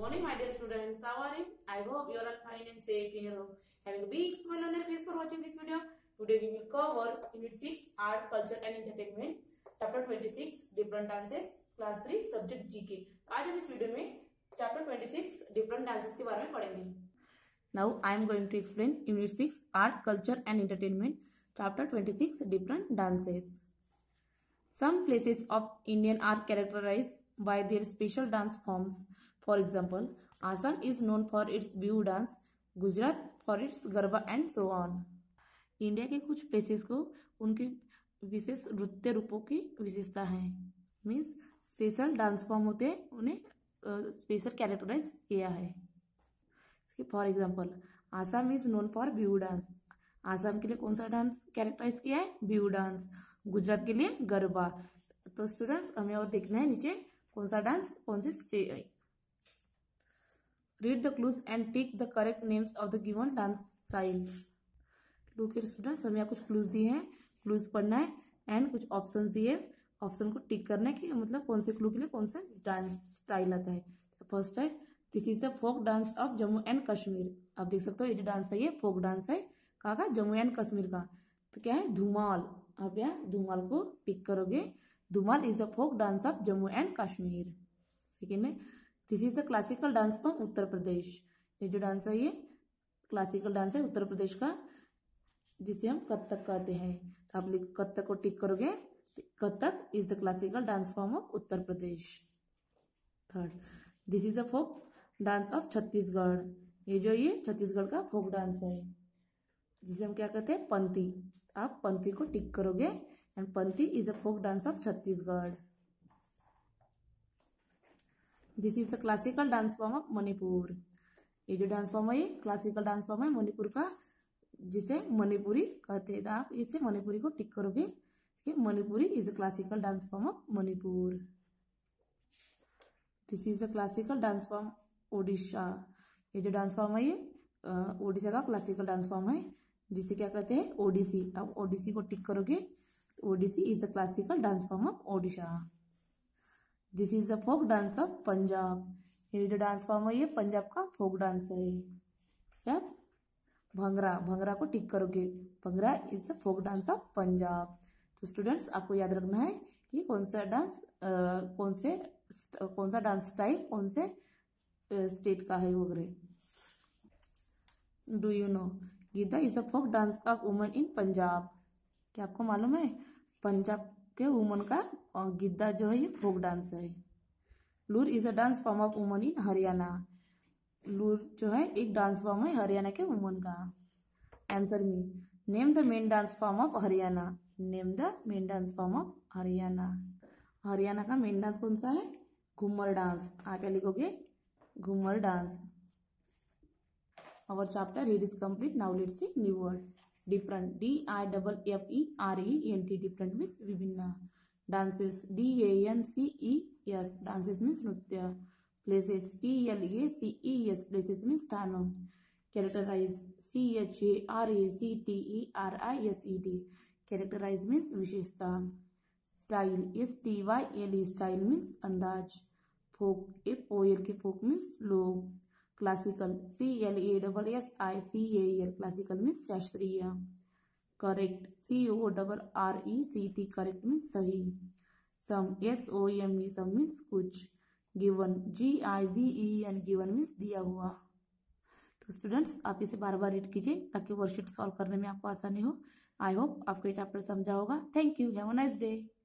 Morning, my dear students. How are you? I hope you are all fine and safe in your home. Having a big smile on your face for watching this video. Today we will cover Unit 6 Art, Culture and Entertainment, Chapter 26 Different Dances, Class 3 Subject GK. आज हम इस video में Chapter 26 Different Dances के बारे में पढ़ेंगे. Now I am going to explain Unit 6 Art, Culture and Entertainment, Chapter 26 Different Dances. Some places of Indian are characterized by their special dance forms. For example, Assam is known for its Bihu dance, Gujarat for its Garba and so on. India के कुछ places को उनके विशेष नृत्य रूपों की विशेषता है. Means special dance form होते हैं, उन्हें स्पेशल कैरेक्टराइज किया है. For example, Assam is known for Bihu dance. Assam के लिए कौन सा डांस कैरेक्टराइज किया है? बिहू डांस. गुजरात के लिए गरबा. तो स्टूडेंट्स हमें और देखना है नीचे कौन सा डांस कौन से. Read the clues and tick the correct names of the given dance styles. Look here students, हमें कुछ क्लूज दिए हैं, क्लूज पढ़ना है एंड कुछ ऑप्शंस दिए, ऑप्शन को टिक करना है कि मतलब कौन से क्लू के लिए कौन सा डांस स्टाइल आता है. फर्स्ट है, this is the folk dance of Jammu and Kashmir. आप देख सकते हो ये जो डांस है ये फोक डांस है. कहाँ का? जम्मू एंड कश्मीर का. तो क्या है? धूमाल. आप यहाँ धूमाल को टिक करोगे. Dhumal is the folk dance of Jammu and Kashmir. Second है, this is the classical dance from Uttar Pradesh. ये जो डांस है ये क्लासिकल डांस है उत्तर प्रदेश का, जिसे हम कथक कहते हैं. तो आप कथक को टिक करोगे. Kathak is the classical dance form of Uttar Pradesh. Third, this is the folk dance of Chhattisgarh. ये जो ये छत्तीसगढ़ का फोक डांस है, जिसे हम क्या कहते हैं? पंथी. आप पंथी को टिक करोगे and Panthi is the folk dance of Chhattisgarh. This is the classical dance form of Manipur. ये जो डांस फॉर्म है ये क्लासिकल डांस फॉर्म है मणिपुर का, जिसे मणिपुरी कहते हैं. आप इसे मणिपुरी को टिक करोगे. Manipuri is the classical dance form of Manipur. This is the classical dance form Odisha. ये जो डांस फॉर्म है ये ओडिशा का क्लासिकल डांस फॉर्म है, जिसे क्या कहते हैं? ओडिसी. आप ओडिसी को टिक करोगे. Odissi is the classical dance form of Odisha. This is the folk dance of Punjab. ये जो डांस फॉर्म है ये पंजाब का फोक डांस है. सब भंगरा. भंगरा को टिक करोगे. Bhangra is the folk dance of Punjab. तो स्टूडेंट्स आपको याद रखना है कि कौन सा डांस कौन सा डांस स्टाइल कौन से स्टेट का है वगैरह. Do you know Giddha is a folk dance of women in Punjab. क्या आपको मालूम है पंजाब के वुमन का गिद्दा जो है ये फोक डांस है. Loor is a dance form of woman in Haryana. Loor जो है एक डांस फॉर्म है हरियाणा के वुमन का. Answer me, name the main dance form of Haryana. Name the main dance form of Haryana. Haryana का मेन डांस कौन सा है? घूमर डांस. आप क्या लिखोगे? Ghoomar dance. Our chapter here is complete. Now let's see new word. Different. D-I-F-F-E-R-E-N-T. Different means विभिन्न. Dances. D-A-N-C-E-S. Dances means नृत्य. Places. P-L-A-C-E-S. Places means स्थानों. Characterize. C-H-A-R-A-C-T-E-R-I-S-E-D. Characterize means विशेषता. Style. S-T-Y-L-E. Style means अंदाज. Folk. F-O-L के folk means लोग. Classical. CLASSICAL. Classical means शास्त्रीय. Correct. CORRECT. Correct means सही. Some. SOME. Some means कुछ. Given. GIVEN. Given means दिया हुआ. तो स्टूडेंट्स आप इसे बार बार रीड कीजिए ताकि वर्कशीट सॉल्व करने में आपको आसानी हो. आई होप आपको ये चैप्टर समझा होगा. Thank you. Have a nice day.